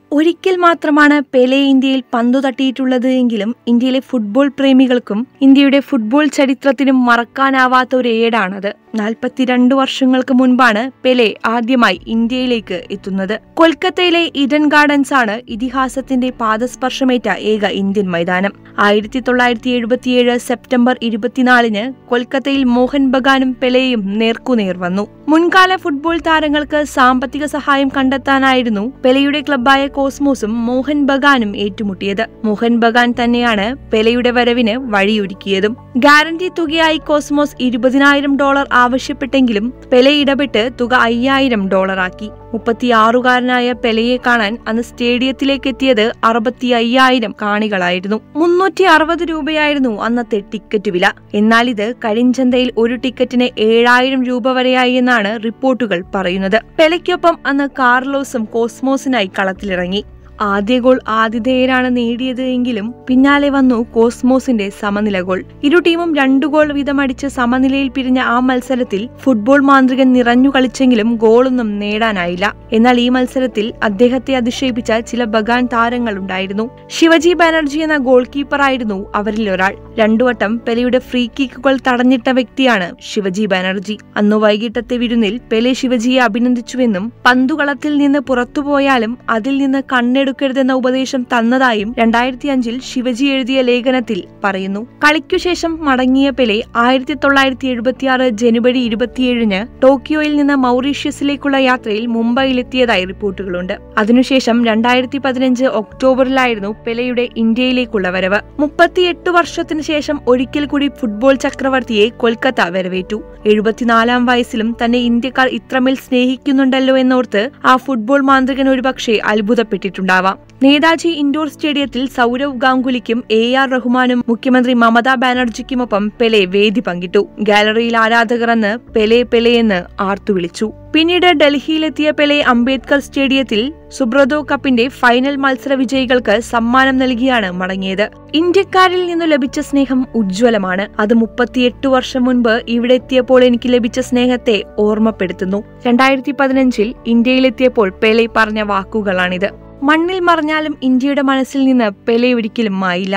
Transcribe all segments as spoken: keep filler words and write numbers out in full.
ഒരിക്കൽ മാത്രമാണ് പെലെ ഇന്ത്യയിൽ പന്തു തട്ടിയിട്ടുള്ളത് എങ്കിലും ഇന്ത്യയിലെ ഫുട്ബോൾ പ്രേമികൾക്കും ഇന്ത്യയുടെ ഫുട്ബോൾ ചരിത്രത്തിനും മറക്കാനാവാത്ത ഒരു ഏടാണത്. നാൽപ്പത്തിരണ്ട് വർഷങ്ങൾക്ക് മുൻപാണ് പെലെ ആദ്യമായി ഇന്ത്യയിലേക്ക് എത്തുന്നത്. കൊൽക്കത്തയിലെ ഈഡൻ ഗാർഡൻസ് ആണ് ഇതിഹാസത്തിന്റെ പാദസ്പർശമേറ്റ ഏക ഇന്ത്യൻ മൈതാനം. ആയിരത്തി തൊള്ളായിരത്തി എഴുപത്തിയേഴ് സെപ്റ്റംബർ ഇരുപത്തിനാലിന് കൊൽക്കത്തയിൽ മോഹൻ ബഗാനും പെലെയും നേർക്കുനേർ വന്നു. മുൻകാല ഫുട്ബോൾ താരങ്ങൾക്ക് സാമ്പത്തിക സഹായം കണ്ടെത്താനായിരുന്നു പെലെയുടെ ക്ലബ്ബായ കോസ്മോസും മോഹൻ ബഗാനും ഏറ്റുമുട്ടിയത്. മോഹൻ ബഗാൻ തന്നെയാണ് പെലെയുടെ വരവിന് വഴിയൊരുക്കിയതും. ഗ്യാരണ്ടി തുകയായി കോസ്മോസ് ഇരുപതിനായിരം ഡോളർ ആവശ്യപ്പെട്ടെങ്കിലും പെലെ ഇടപെട്ട് തുക അയ്യായിരം ഡോളറാക്കി. മുപ്പത്തിയാറുകാരനായ പെലെയെ കാണാൻ അന്ന് സ്റ്റേഡിയത്തിലേക്ക് എത്തിയത് അറുപത്തി അയ്യായിരം കാണികളായിരുന്നു. മുന്നൂറ്റി അറുപത് രൂപയായിരുന്നു അന്നത്തെ ടിക്കറ്റ് വില. എന്നാൽ ഇത് കരിഞ്ചന്തയിൽ ഒരു ടിക്കറ്റിന് ഏഴായിരം രൂപ വരെയായി എന്നാണ് റിപ്പോർട്ടുകൾ പറയുന്നത്. പെലെയ്ക്കൊപ്പം അന്ന് കാർലോസും കോസ്മോസിനായി കളത്തിലിറങ്ങി. ആദ്യ ഗോൾ ആതിഥേയരാണ് നേടിയത് എങ്കിലും പിന്നാലെ വന്നു കോസ്മോസിന്റെ സമനില ഗോൾ. ഇരു ടീമും രണ്ടു ഗോൾ വീതമടിച്ച് സമനിലയിൽ പിരിഞ്ഞ ആ മത്സരത്തിൽ ഫുട്ബോൾ മാന്ത്രികൻ നിറഞ്ഞു കളിച്ചെങ്കിലും ഗോളൊന്നും നേടാനായില്ല. എന്നാൽ ഈ മത്സരത്തിൽ അദ്ദേഹത്തെ അതിശയിപ്പിച്ച ചില ബഗാൻ താരങ്ങളുണ്ടായിരുന്നു. ശിവജി ബാനർജി എന്ന ഗോൾ കീപ്പറായിരുന്നു അവരിൽ ഒരാൾ. രണ്ടുവട്ടം പെലെയുടെ ഫ്രീ കിക്കുകൾ തടഞ്ഞിട്ട വ്യക്തിയാണ് ശിവജി ബാനർജി. അന്നു വൈകിട്ടത്തെ വിരുന്നിൽ പെലെ ശിവജിയെ അഭിനന്ദിച്ചുവെന്നും പന്തുകളത്തിൽ നിന്ന് പുറത്തുപോയാലും അതിൽ നിന്ന് കണ്ണെടു രുതെന്ന ഉപദേശം തന്നതായും രണ്ടായിരത്തി അഞ്ചിൽ ശിവജി എഴുതിയ ലേഖനത്തിൽ പറയുന്നു. കളിക്കുശേഷം മടങ്ങിയ പെലെ ആയിരത്തി തൊള്ളായിരത്തി എഴുപത്തിയാറ് ജനുവരി ഇരുപത്തിയേഴിന് ടോക്കിയോയിൽ നിന്ന് മൗറീഷ്യസിലേക്കുള്ള യാത്രയിൽ മുംബൈയിലെത്തിയതായി റിപ്പോർട്ടുകളുണ്ട്. അതിനുശേഷം രണ്ടായിരത്തി പതിനഞ്ച് ഒക്ടോബറിലായിരുന്നു പെലെയുടെ ഇന്ത്യയിലേക്കുള്ള വരവ്. മുപ്പത്തിയെട്ട് വർഷത്തിനു ശേഷം ഒരിക്കൽ കൂടി ഫുട്ബോൾ ചക്രവർത്തിയെ കൊൽക്കത്ത വരവേറ്റു. എഴുപത്തിനാലാം വയസ്സിലും തന്നെ ഇന്ത്യക്കാർ ഇത്രമേൽ സ്നേഹിക്കുന്നുണ്ടല്ലോ എന്നോർത്ത് ആ ഫുട്ബോൾ മാന്ത്രികൻ ഒരുപക്ഷെ അത്ഭുതപ്പെട്ടിട്ടുണ്ടാവും. നേതാജി ഇൻഡോർ സ്റ്റേഡിയത്തിൽ സൗരവ് ഗാംഗുലിക്കും എ ആർ റഹ്മാനും മുഖ്യമന്ത്രി മമതാ ബാനർജിക്കുമൊപ്പം പെലെ വേദി പങ്കിട്ടു. ഗാലറിയിൽ ആരാധകർ അന്ന് പെലെ പെലെ എന്ന് ആർത്തുവിളിച്ചു. പിന്നീട് ഡൽഹിയിലെത്തിയ പെലെ അംബേദ്കർ സ്റ്റേഡിയത്തിൽ സുബ്രതോ കപ്പിന്റെ ഫൈനൽ മത്സര വിജയികൾക്ക് സമ്മാനം നൽകിയാണ് മടങ്ങിയത്. ഇന്ത്യക്കാരിൽ നിന്നു ലഭിച്ച സ്നേഹം ഉജ്ജ്വലമാണ്. അത് മുപ്പത്തിയെട്ട് വർഷം മുൻപ് ഇവിടെ എത്തിയപ്പോൾ എനിക്ക് ലഭിച്ച സ്നേഹത്തെ ഓർമ്മപ്പെടുത്തുന്നു. രണ്ടായിരത്തി പതിനഞ്ചിൽ ഇന്ത്യയിലെത്തിയപ്പോൾ പെലെ പറഞ്ഞ വാക്കുകളാണിത്. മണ്ണിൽ മറഞ്ഞാലും ഇന്ത്യയുടെ മനസ്സിൽ നിന്ന് പെലെ ഒരിക്കലും മായില്ല.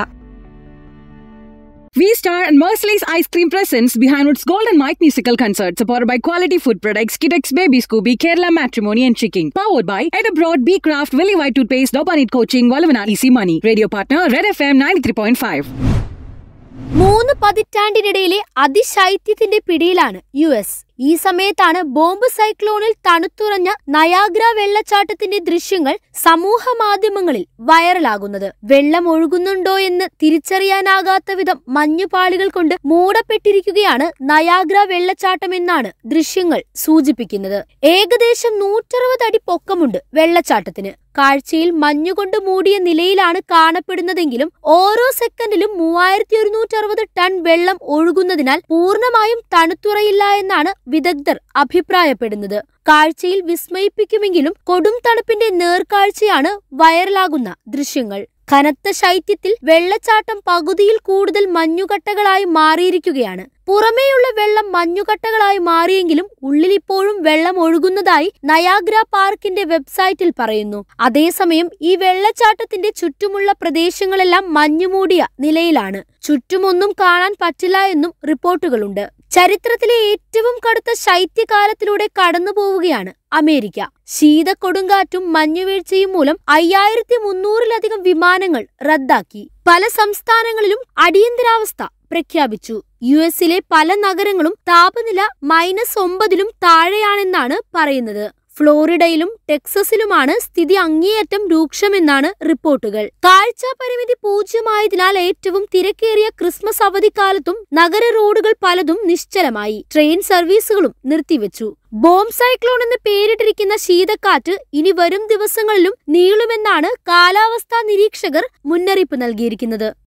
V-Star and Merciless Ice Cream presents Behindwoods Gold and Mike musical concert supported by Quality Food Products, Kidex Baby Scooby, Kerala Matrimony and Chicken. Powered by Ed Abroad, B Craft, Willy White Toothpaste, Dobanit Coaching, Valavana Easy Money. Radio partner Red F M ninety-three point five. മൂന്ന് പതിറ്റാണ്ടിനിടയിലെ അതിശൈത്യത്തിന്റെ പിടിയിലാണ് U S. ഈ സമയത്താണ് bomb സൈക്ലോണിൽ തണുത്തുറഞ്ഞ Niagara വെള്ളച്ചാട്ടത്തിന്റെ ദൃശ്യങ്ങൾ സമൂഹ മാധ്യമങ്ങളിൽ വൈറലാകുന്നത്. വെള്ളം ഒഴുകുന്നുണ്ടോ എന്ന് തിരിച്ചറിയാനാകാത്ത വിധം മഞ്ഞുപാളികൾ കൊണ്ട് മൂടപ്പെട്ടിരിക്കുകയാണ് നയാഗ്ര വെള്ളച്ചാട്ടമെന്നാണ് ദൃശ്യങ്ങൾ സൂചിപ്പിക്കുന്നത്. ഏകദേശം നൂറ്ററുപത് അടി പൊക്കമുണ്ട് വെള്ളച്ചാട്ടത്തിന്. കാഴ്ചയിൽ മഞ്ഞുകൊണ്ട് മൂടിയ നിലയിലാണ് കാണപ്പെടുന്നതെങ്കിലും ഓരോ സെക്കൻഡിലും മൂവായിരത്തി ഒരുന്നൂറ്റി അറുപത് ടൺ വെള്ളം ഒഴുകുന്നതിനാൽ പൂർണ്ണമായും തണുത്തുറയില്ല എന്നാണ് വിദഗ്ധർ അഭിപ്രായപ്പെടുന്നത്. കാഴ്ചയിൽ വിസ്മയിപ്പിക്കുമെങ്കിലും കൊടും തണുപ്പിന്റെ നേർക്കാഴ്ചയാണ് വൈറലാകുന്ന ദൃശ്യങ്ങൾ. കനത്ത ശൈത്യത്തിൽ വെള്ളച്ചാട്ടം പകുതിയിൽ കൂടുതൽ മഞ്ഞുകട്ടകളായി മാറിയിരിക്കുകയാണ്. പുറമേയുള്ള വെള്ളം മഞ്ഞുകട്ടകളായി മാറിയെങ്കിലും ഉള്ളിലിപ്പോഴും വെള്ളം ഒഴുകുന്നതായി നയാഗ്ര പാർക്കിന്റെ വെബ്സൈറ്റിൽ പറയുന്നു. അതേസമയം ഈ വെള്ളച്ചാട്ടത്തിന്റെ ചുറ്റുമുള്ള പ്രദേശങ്ങളെല്ലാം മഞ്ഞുമൂടിയ നിലയിലാണ്. ചുറ്റുമൊന്നും കാണാൻ പറ്റില്ല എന്നും റിപ്പോർട്ടുകളുണ്ട്. ചരിത്രത്തിലെ ഏറ്റവും കടുത്ത ശൈത്യകാലത്തിലൂടെ കടന്നു പോവുകയാണ് അമേരിക്ക. ശീതക്കൊടുങ്കാറ്റും മഞ്ഞുവീഴ്ചയും മൂലം അയ്യായിരത്തി മുന്നൂറിലധികം വിമാനങ്ങൾ റദ്ദാക്കി. പല സംസ്ഥാനങ്ങളിലും അടിയന്തരാവസ്ഥ പ്രഖ്യാപിച്ചു. യു എസിലെ പല നഗരങ്ങളും താപനില മൈനസ് ഒമ്പതിലും താഴെയാണെന്നാണ് പറയുന്നത്. ഫ്ലോറിഡയിലും ടെക്സസിലുമാണ് സ്ഥിതി അങ്ങേയറ്റം രൂക്ഷമെന്നാണ് റിപ്പോർട്ടുകൾ. കാഴ്ചാ പരിമിതി പൂജ്യമായതിനാൽ ഏറ്റവും തിരക്കേറിയ ക്രിസ്മസ് അവധിക്കാലത്തും നഗര റോഡുകൾ പലതും നിശ്ചലമായി. ട്രെയിൻ സർവീസുകളും നിർത്തിവെച്ചു. ബോംബ് സൈക്ലോൺ എന്ന് പേരിട്ടിരിക്കുന്ന ശീതക്കാറ്റ് ഇനി വരും ദിവസങ്ങളിലും നീളുമെന്നാണ് കാലാവസ്ഥാ നിരീക്ഷകർ മുന്നറിയിപ്പ് നൽകിയിരിക്കുന്നത്.